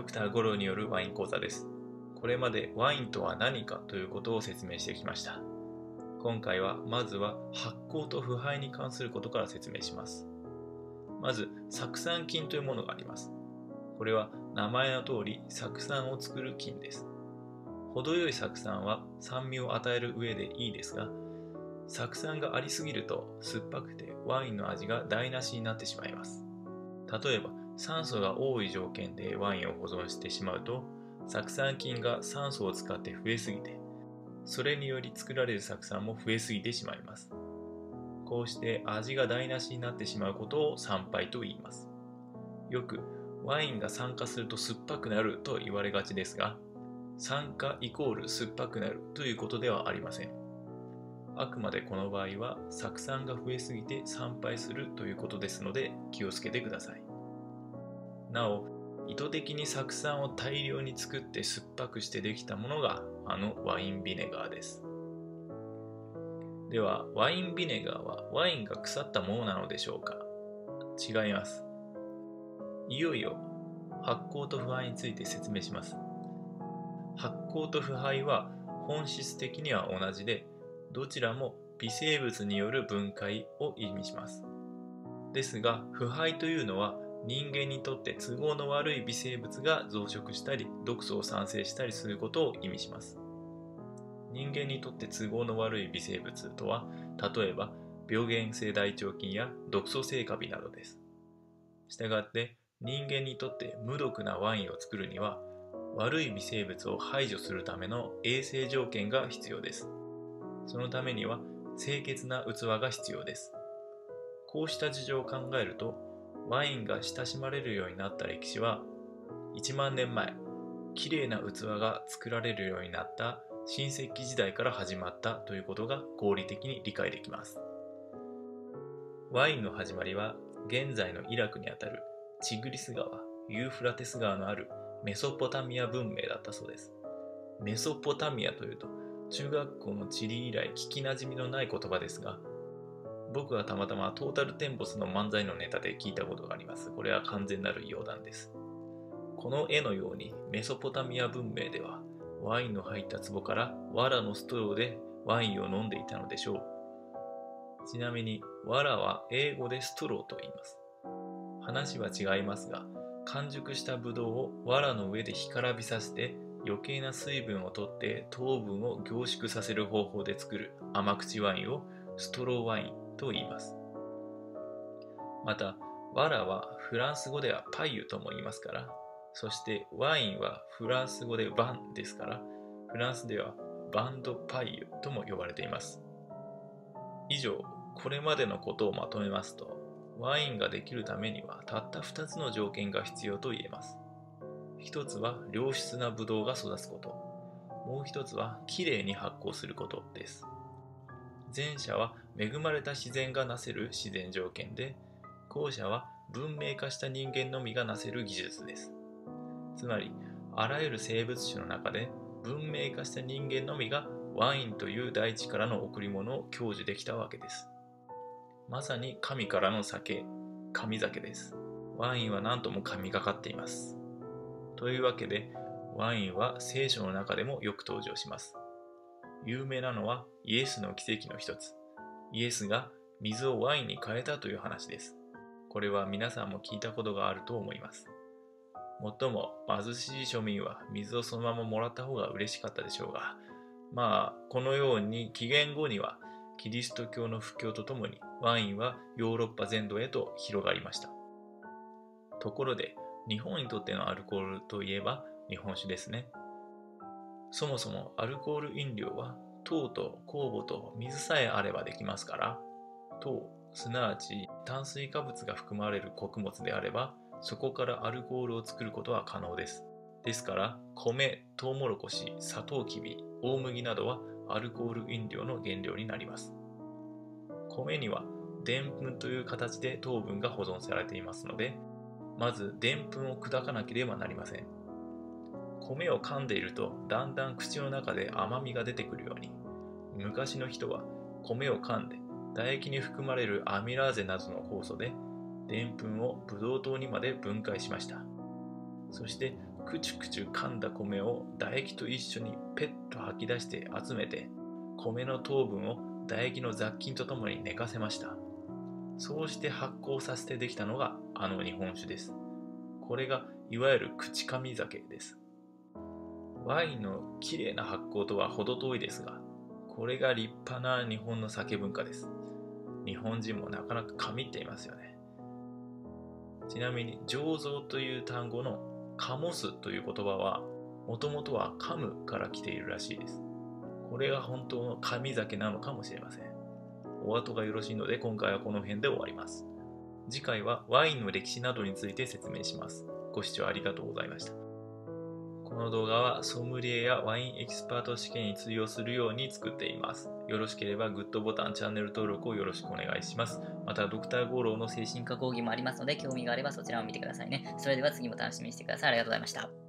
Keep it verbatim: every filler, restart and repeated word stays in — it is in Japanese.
ドクターゴローによるワイン講座です。これまでワインとは何かということを説明してきました。今回はまずは発酵と腐敗に関することから説明します。まず、酢酸菌というものがあります。これは名前の通り酢酸を作る菌です。程よい酢酸は酸味を与える上でいいですが、酢酸がありすぎると酸っぱくてワインの味が台無しになってしまいます。例えば酸素が多い条件でワインを保存してしまうと、酢酸菌が酸素を使って増えすぎて、それにより作られる酢酸も増えすぎてしまいます。こうして味が台無しになってしまうことを酸敗と言います。よくワインが酸化すると酸っぱくなると言われがちですが、酸化イコール酸っぱくなるということではありません。あくまでこの場合は酢酸が増えすぎて酸敗するということですので気をつけてください。なお、意図的に酢酸を大量に作って酸っぱくしてできたものがあのワインビネガーです。では、ワインビネガーはワインが腐ったものなのでしょうか？違います。いよいよ発酵と腐敗について説明します。発酵と腐敗は本質的には同じで、どちらも微生物による分解を意味します。ですが、腐敗というのは人間にとって都合の悪い微生物が増殖したり毒素を産生したりすることを意味します。人間にとって都合の悪い微生物とは、例えば病原性大腸菌や毒素性カビなどです。したがって人間にとって無毒なワインを作るには、悪い微生物を排除するための衛生条件が必要です。そのためには清潔な器が必要です。こうした事情を考えると、ワインが親しまれるようになった歴史はいちまんねんまえ、きれいな器が作られるようになった新石器時代から始まったということが合理的に理解できます。ワインの始まりは現在のイラクにあたるチグリス川、ユーフラテス川のあるメソポタミア文明だったそうです。メソポタミアというと中学校の地理以来聞きなじみのない言葉ですが、僕はたまたまトータルテンボスの漫才のネタで聞いたことがあります。これは完全なる余談です。この絵のようにメソポタミア文明ではワインの入った壺から藁のストローでワインを飲んでいたのでしょう。ちなみに藁は英語でストローと言います。話は違いますが、完熟したブドウを藁の上で干からびさせて余計な水分を取って糖分を凝縮させる方法で作る甘口ワインをストローワインと言います。また、藁はフランス語ではパイユとも言いますから、そしてワインはフランス語でバンですから、フランスではバンドパイユとも呼ばれています。以上、これまでのことをまとめますと、ワインができるためにはたったふたつの条件が必要と言えます。ひとつは良質なブドウが育つこと、もうひとつはきれいに発酵することです。前者は恵まれた自然がなせる自然条件で、後者は文明化した人間のみがなせる技術です。つまり、あらゆる生物種の中で文明化した人間のみがワインという大地からの贈り物を享受できたわけです。まさに神からの酒、神酒です。ワインは何とも神がかっています。というわけで、ワインは聖書の中でもよく登場します。有名なのはイエスの奇跡の一つ。イエスが水をワインに変えたという話です。これは皆さんも聞いたことがあると思います。もっとも貧しい庶民は水をそのままもらった方が嬉しかったでしょうが、まあこのように紀元後にはキリスト教の布教とともにワインはヨーロッパ全土へと広がりました。ところで日本にとってのアルコールといえば日本酒ですね。そもそもアルコール飲料は糖と酵母と水さえあればできますから、糖、すなわち炭水化物が含まれる穀物であれば、そこからアルコールを作ることは可能です。ですから、米、トウモロコシ、サトウキビ、大麦などはアルコール飲料の原料になります。米にはでんぷんという形で糖分が保存されていますので、まずでんぷんを砕かなければなりません。米を噛んでいるとだんだん口の中で甘みが出てくるように、昔の人は米を噛んで唾液に含まれるアミラーゼなどの酵素ででんぷんをブドウ糖にまで分解しました。そしてくちゅくちゅ噛んだ米を唾液と一緒にペッと吐き出して集めて、米の糖分を唾液の雑菌とともに寝かせました。そうして発酵させてできたのがあの日本酒です。これがいわゆる口噛酒です。ワインのきれいな発酵とは程遠いですが、これが立派な日本の酒文化です。日本人もなかなか神っていますよね。ちなみに醸造という単語の醸すという言葉はもともとは噛むから来ているらしいです。これが本当の神酒なのかもしれません。お後がよろしいので今回はこの辺で終わります。次回はワインの歴史などについて説明します。ご視聴ありがとうございました。この動画はソムリエやワインエキスパート試験に通用するように作っています。よろしければグッドボタン、チャンネル登録をよろしくお願いします。またドクターゴローの精神科講義もありますので、興味があればそちらを見てくださいね。それでは次も楽しみにしてください。ありがとうございました。